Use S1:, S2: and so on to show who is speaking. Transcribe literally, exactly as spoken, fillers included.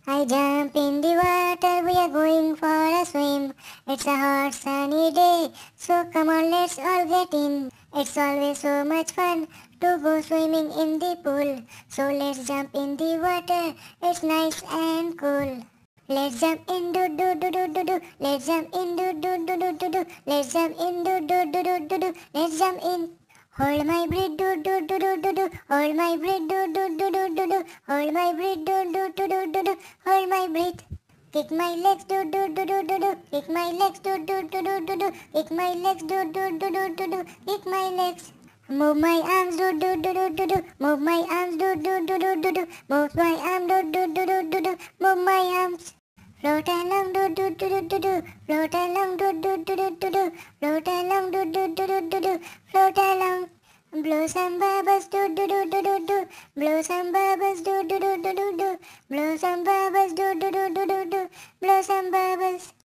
S1: I jump in the water, we are going for a swim. It's a hot sunny day, so come on, let's all get in. It's always so much fun to go swimming in the pool. So let's jump in the water, it's nice and cool. Let's jump in, do do do do do do. Let's jump in, do do do do do do. Let's jump in, do do do do do do. Let's jump in. Hold my breath, do do do do do do. Hold my breath, do do do do do do. Hold my breath, do do do do do do. Hold my breath. Kick my legs, do do do do do do. Kick my legs, do do do do do do. Kick my legs, do do do do do do. Kick my legs. Move my arms, do do do do do do. Move my arms, do do do do do do. Move my arms, do do do do do do. Move my arms. Float along, do do do do do do. Float along, do do do do do do. Float along, do do do do do do. Float along. Blow some bubbles, do do do do do do. Blow some bubbles, do do do do do do. Blow some bubbles, do do do do do do. Blow some bubbles.